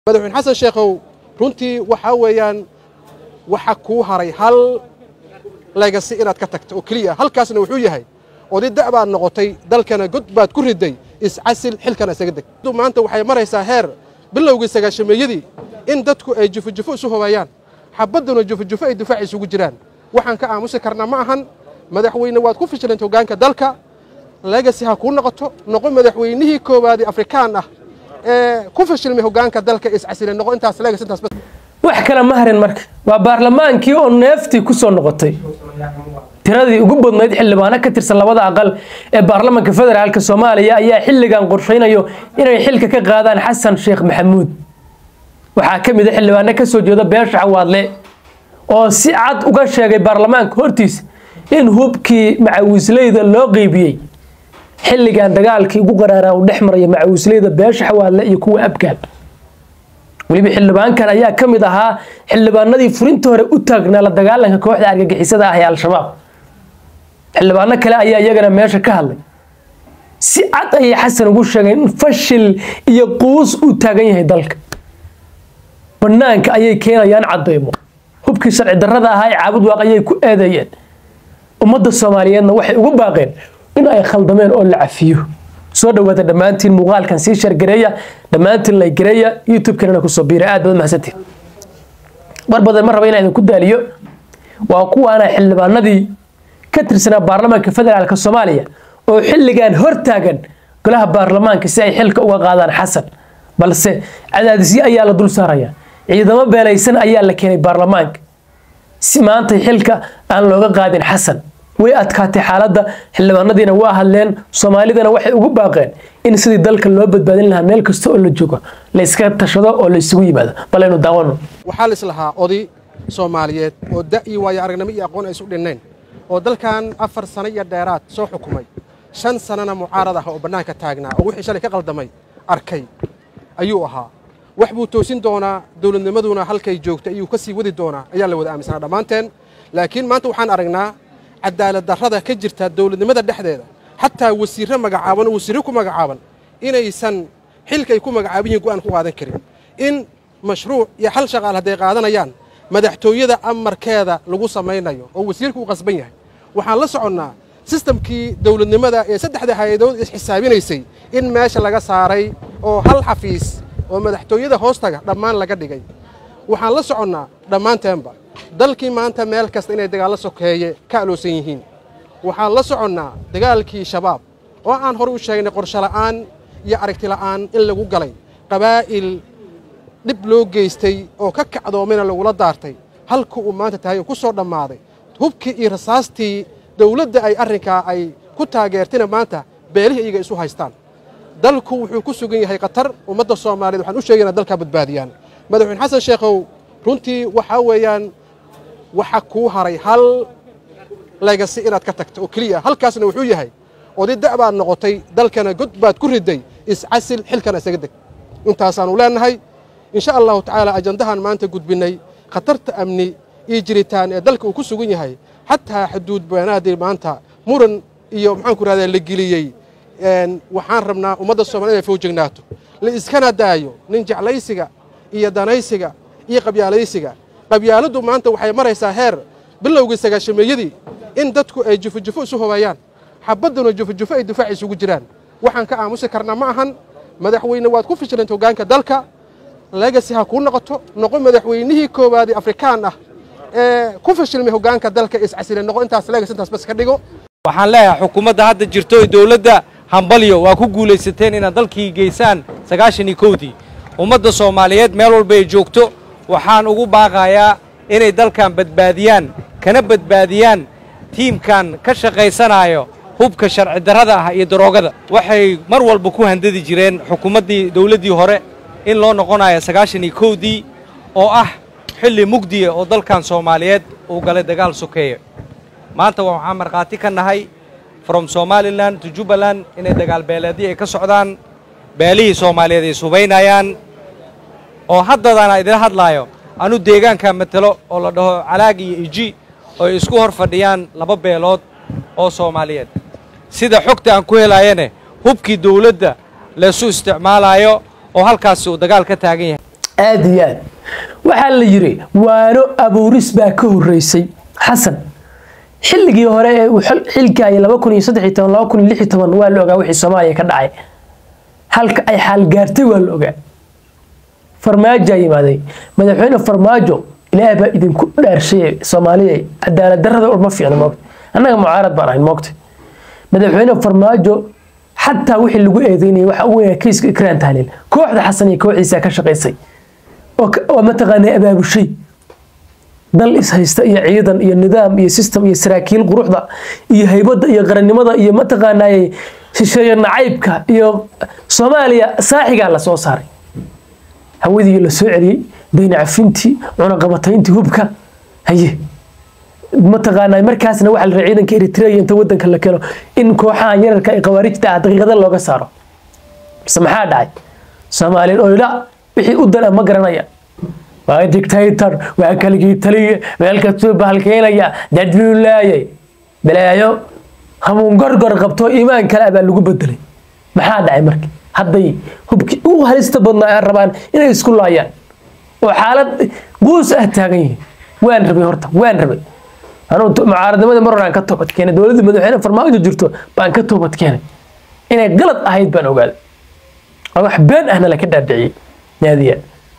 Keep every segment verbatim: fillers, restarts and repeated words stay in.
madaxweyne xasan sheekhow runtii waxa weeyaan waxa ku haray hal legacy inaad ka tagto oo kaliya halkaasna wuxuu yahay oday da'baad noqotay dalkana god baad ku riday iscasil xilkana isaga deg maanta waxay maraysaa heer bilowgii sagaashameeyadii in dadku ay jufujufo isu hobayaan xabaduna jufujufo ay difaac isugu jiraan waxaan ka aamusi karnaa ma ahan madaxweyne waad ku fashilantay hoggaanka dalka legacy ha ku noqoto noqon madaxweynihii koowaad ee Afrikaan ah ee ku fashilmay hoggaanka dalka iscasil noqon intaas legacy intaas wax kala ma harin marka waa baarlamaankii oo neefti ku soo noqotay tiradii ugu badnayd xildhibaano ka tirsan labada aqal ee baarlamaanka federaalka Soomaaliya ayaa xilligan qorsheynayo inay xilka ka qaadaan Xasan Sheekh Maxamuud waxa kamid ah xildhibaano ka soo jeeda beesha Xawaadle oo si cad uga sheegay baarlamaanka hortiis in hubkii macawisleyda loo qeybiyay xilligan dagaalkii ugu qaraaraa u dhexmaray macawisleyda beesha Xawaadle iyo kuwa abgaal waliba xildhibaankan ayaa kamid ahaa xildhibaanadii furinta hore u taagnaa la dagaalanka kooxda argagixisada ah ee al-shabaab xildhibaano kale ayaa iyagana meesha ka hadlay si cad ay xasan ugu sheegay in fashil iyo quus u taagan yahay dalka banaanka ayay keenayaan cadeymo hubkii sharci darrada ah ay caabud waaqayay ku eedeeyeen ummadda Soomaaliyeedna waxay ugu baaqeen in ay khaldameen oo la cafiyo soo dhawaada dhamaantiin muuqaalkan si shar gareeya dhamaantiin la gareeya YouTube kana ku soo biira aad baad mahadsantiin barbadan mar raba in aan ku daaliyo waa kuwaana xildhibaanadii ka tirsanaa baarlamaanka federaalka Soomaaliya oo xilligan hor taagan golaha baarlamaanka si ay xilka uga qaadaan Xasan balse cadaadisyo ayaa la dul saaraya ciidamo beelaysan ayaa la keenay baarlamaanka si maanta xilka aan looga qaadin Xasan way adkaatay xaaladda xildhibaanadiina waa hadleen Soomaalidana waxay ugu baaqeen in sidii dalka loo badbaadin lahaa meel kasta oo la joogo la iska tashado oo la isugu yimaado balaynu daawano waxa la islahaa oday Soomaaliyeed oo da'i waaya aragnimo iyo aqoon ay isu dhineen oo dalkan afar sano iyo dheeraad soo xukumay shan sanana mucaarad ah oo banaanka taagnaa oo wixii shalay ka qaldamay arkay ayuu ahaa wax buu toosin doonaa dawladnimaduna halkay joogtay ayuu ka sii wadi doonaa ayaa la wada aaminsanaa dhamaanteen laakiin maanta waxaan aragnaa cadaalad darrada ka jirta dawladnimada dhexdeeda xataa wasiirro magacaaban oo wasiirro ku magacaaban inaysan xilkay ku magacaaban go'aan ku qaadan karin in mashruuc iyo hal shaqaal haday qaadanayaan madaxtooyada amarkeeda lagu samaynayo oo wasiirku u qasban yahay waxaan la soconnaa systemkii dawladnimada ee saddexda hay'adood is xisaabinaysay in meesha laga saaray oo hal xafiis oo madaxtooyada hoostaga dhammaan laga dhigay waxaan la soconnaa dhammaanteenba dalkii maanta meel kasta inay dagaal sokeeye ka aloosan yihiin waxaan la soconnaa dagaalkii shabaab oo aan hore u sheegnay qorshe la'aan iyo aragti la'aan in lagu galay qabaa'il dib loo geystay oo ka kacdoomina lagula daartay halka uu maanta tahay oo ku soo dhammaaday hubkii iyo rasaastii dawladda ay arrinkaa ay ku taageertina maanta beelihii iyaga isu haystaan dalku wuxuu ku sugan yahay qatar ummadda Soomaaliyeed waxaan u sheegaynaa dalka badbaadiyaan madaxweyne xasan sheekhow runtii waxa weeyaan waxa ku haray hal legacy inaad ka tagto oo kaliya halkaasna wuxuu yahay oday da'baad noqotay dalkana god baad ku riday iscasil xilkana isaga deg intaasaan u leenahay insha Allah ta'ala ajandahan maanta gudbinay khatarta amni iyo jiritaan ee dalka uu ku sugan yahay hatta xuduud beenaadii maanta muran iyo maxaan ku raadayay la geliyay een waxaan rabnaa ummadda Soomaaliyeed ay foojignaato la iskana daayo nin jeclaysiga iyo danaysiga iyo qabyaalaysiga qabyaaladu maanta waxay maraysaa heer bilowgii sagaashameeyadii in dadku ay jufujufo isu hobayaan xabaduna jufujufo ay difaac isugu jiraan waxaan ka aamusi karnaa ma ahan madaxweyne waad ku fashilantay hoggaanka dalka legacy ha ku noqoto noqon madaxweynihii koowaad ee Afrikaan ah ee ku fashilmay hoggaanka dalka iscasil noqon intaas legacy intaas bas ka dhigo waxaan leeyahay xukuumadda hadda jirto ee dawladda hambalyo waa ku guuleysateen in dalkii geysaan sagaashan iyo kow-dii ummadda Soomaaliyeed meel walba ay joogto waxaan ugu baaqayaa inay dalkan badbaadiyaan kana badbaadiyaan tiimkan ka shaqeysanayo hubka sharci darrada ah iyo daroogada waxay mar walba ku handadi jireen xukuumaddii dawladdii hore in loo noqonayo sagaashan iyo kow-dii oo ah xilli mugdiye oo dalkan Soomaaliyeed uu galay dagaal sokeeye maanta waxaan marqaati ka nahay from Somaliland to Jubaland inay dagaal beeleedii ay ka socdaan beelihii Soomaaliyeed ay subaynayaan oo haddana idin hadlaayo anu deegaanka matalo oo la dhaho Calaag iyo Iji oo isku hor fadhiyaan laba beelood oo Soomaaliyeed sida xogta aan ku helayeen hubkii dawladda la soo isticmaalayo oo halkaas uu dagaal ka taagan yahay عادي عاد وحال يري وانو أبو رسبا كهريسي حسن xilligii hore ee xilka ay laba kun iyo saddex iyo toban laba kun iyo lix iyo toban waa la ogaa wixii Soomaaliya ka dhacay halka ay xal gaartay waa la ogaa farmaajo yimaaday madaxweyne farmaajo ilaahay baa idin ku dhaarshay Soomaaliya cadaalad darrada uma fiicna moogta annaga mucaarad baan ahayn moogta madaxweyne farmaajo xataa wixii lagu eedeynay waxa uu yahay kiiska ikraan tahlil kooxda xasan iyo kooxiisa ka shaqeysay oo ma taqaanay abaabushay dal is haysta iyo ciidan iyo nidaam iyo system iyo saraakiil quruxda iyo haybada iyo qarannimada iyo ma taqaanay shisheeye nacaybka iyo Soomaaliya saaxiga la soo saaray hawadii la soo celiyay deyn cafintii una qabatayntii hubka haye ma taqaanay markaasna waxa la ciidanka Eritrea inta wadanka la keeno in kooxahan yararka ay qawaarijta daqiiqada looga saaro samaxa dhacay Soomaaliya oo ila wixii u dan ma garanaya waa dictator waa kaligii taliye weelka soo bahalkeenaya dadweynaayay balaayo hamuun gorgor qabto iimaan kale baa lagu bedelay maxaa dhacay markii hadday hubki uu halista badnaa ay rabaan inay isku laayaan oo xaalad guus ah taagan yihiin waan rabay horta waan rabay anuu mucaaradnimada maraan ka toobad keenay dawladda madaxweyne farmaajo jirto baan ka toobad keenay inay qalad ahayd baan ogaaday wax been ahna la ka dhaadhiciyay naadiya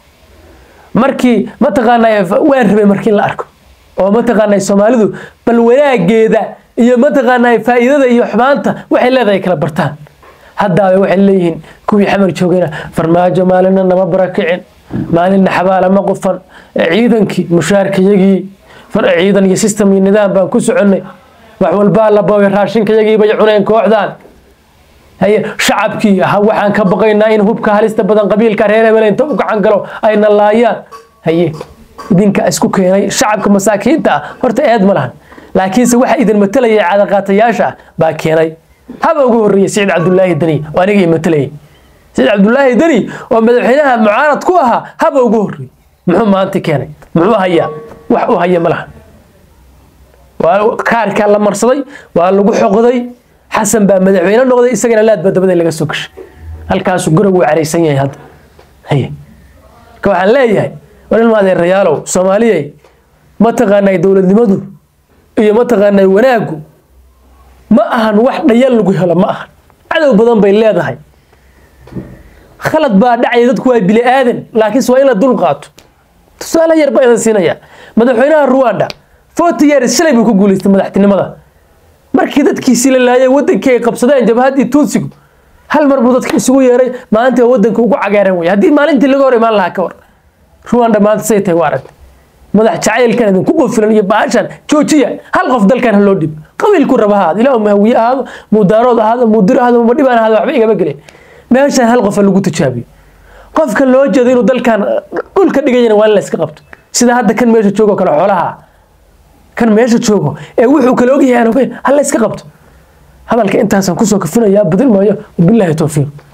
markii ma taqaanay waan rabay markii la arko oo ma taqaanay Soomaalidu bal wanaageeda iyo ma taqaanay faa'iidada iyo xumaanta waxay leedahay kala bartaan hadda waxay leeyihiin kuwii xamar joogayna farmaajo maalina nama barakicin maalina xabaala ma qofan ciidankii mushaarkayagii far ciidan iyo system iyo nidaam baan ku soconay wax walba la booy raashinkayagii bay cuneen kooxdan هي شعبكي waxaan ka baqaynaa in hubka halista badan qabiilka reer hebel inta u gacan galo ay nalaayaan haye idinka isku keenay shacabka masaakiinta horta eed ma lahan laakiin se waxa idin matalay caada qaatayaasha baa keenay haba ugu horeeyay Saciid Cabdullaahi Dani oo aniga matalay Saciid Cabdullaahi Dani oo madaxweynaha mucaarad ku ahaa haba ugu horeeyay muxuu maanta keenay muxuu hayaa wax uu haya ma lahan waa kaarka la marsaday waa lagu xoqday حسن بقى مدحوينا نقضي إسقنا لا تبدأ بدأ لقى سكش هل كان سكره وعريسين هذا هي كوحن لا يهي ولا ما هذا الرجال الصومالي ما تغنى دولة دمدو إيه ما تغنى وناقو ما أهن واحد يلقوا هلا ما أهن عدو بدن بالله ده هاي خلط بقى دعي ذاتكوا بلا آذن لكن سوين الدول قاتو سؤال يربع هذا السنة مدحوينا رواندا فوت يار السلام يكون قولي استمدحتني ماذا markii dadkiisi la laayay wadankay qabsadeen jabhadii Tuutsigu hal mar buu dadkii isugu yeeray maanta wadanka ugu cagaaran way hadii maalintii laga hor imaan lahaa ka war Rwanda maanta say tahay waarad madax jacaylkan idin ku qofilan iyo baashan joojiya hal qof dalkan loo dhib qabiilku rabahaad ilaa ma hawiye ahaad mudaarad ahaad mudir ahaad ma dhibaan ahaad waxba iga galay meeshan hal qof lagu tijaabiyo qofka loo jeedo inuu dalkan dhulka dhigayna waa la iska qabto sida hadda kan meesha joogo kala xoolaha كان ماشي تشوفه إيه وحو كلوجي أنا وين هلا يسقطت هذا الك أنت هسه كوسو كفينا يا بدل ما يا بالله توفيق